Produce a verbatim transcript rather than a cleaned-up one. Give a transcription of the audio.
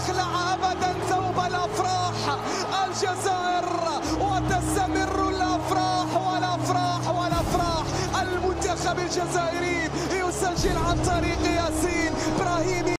يخلع أبدا ثوب الأفراح. الجزائر وتستمر الأفراح والأفراح والأفراح. المنتخب الجزائري يسجل عن طريق ياسين إبراهيمي.